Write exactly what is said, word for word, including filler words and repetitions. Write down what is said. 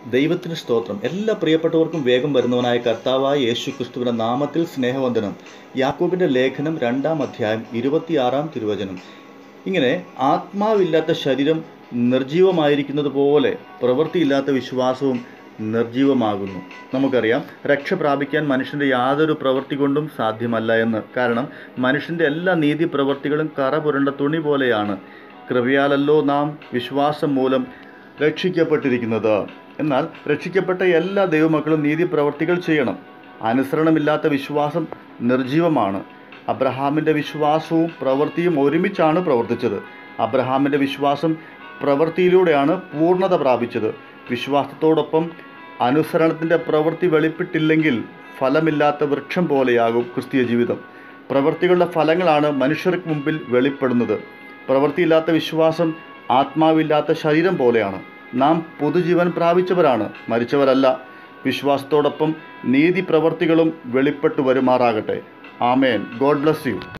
ദൈവത്തിന് സ്തോത്രം. എല്ലാ പ്രിയപ്പെട്ടവർക്കും വേഗം വരുന്നവനായ കർത്താവായ യേശു ക്രിസ്തുവിന്റെ നാമത്തിൽ സ്നേഹവന്ദനം. യാക്കോബിന്റെ ലേഖനം രണ്ടാം അധ്യായം ഇരുപത്തിയാറാം തിരുവചനം. ഇങ്ങനെ ആത്മാവില്ലാത്ത ശരീരം നിർജീവമായിരിക്കുന്നത് പോലെ പ്രവൃത്തിയില്ലാത്ത വിശ്വാസവും നിർജീവമാകുന്നു. നമുക്കറിയാം, രക്ഷ പ്രാപിക്കാൻ മനുഷ്യൻ്റെ യാതൊരു പ്രവൃത്തി കൊണ്ടും സാധ്യമല്ല എന്ന്. കാരണം മനുഷ്യൻ്റെ എല്ലാ നീതി പ്രവൃത്തികളും കറ പുരണ്ട തുണി പോലെയാണ്. കൃപയാലല്ലോ നാം വിശ്വാസം മൂലം രക്ഷിക്കപ്പെട്ടിരിക്കുന്നത്. എന്നാൽ രക്ഷിക്കപ്പെട്ട എല്ലാ ദൈവമക്കളും നീതി പ്രവർത്തികൾ ചെയ്യണം. അനുസരണമില്ലാത്ത വിശ്വാസം നിർജീവമാണ്. അബ്രഹാമിൻ്റെ വിശ്വാസവും പ്രവൃത്തിയും ഒരുമിച്ചാണ് പ്രവർത്തിച്ചത്. അബ്രഹാമിൻ്റെ വിശ്വാസം പ്രവൃത്തിയിലൂടെയാണ് പൂർണ്ണത പ്രാപിച്ചത്. വിശ്വാസത്തോടൊപ്പം അനുസരണത്തിൻ്റെ പ്രവൃത്തി വെളിപ്പെട്ടില്ലെങ്കിൽ ഫലമില്ലാത്ത വൃക്ഷം പോലെയാകും ക്രിസ്തീയ ജീവിതം. പ്രവൃത്തികളുടെ ഫലങ്ങളാണ് മനുഷ്യർക്ക് മുമ്പിൽ വെളിപ്പെടുന്നത്. പ്രവൃത്തിയില്ലാത്ത വിശ്വാസം ആത്മാവില്ലാത്ത ശരീരം പോലെയാണ്. നാം പുതുജീവൻ പ്രാപിച്ചവരാണ്, മരിച്ചവരല്ല. വിശ്വാസത്തോടൊപ്പം നീതി പ്രവൃത്തികളും വെളിപ്പെട്ടു വരുമാറാകട്ടെ. ആമേൻ. God bless U.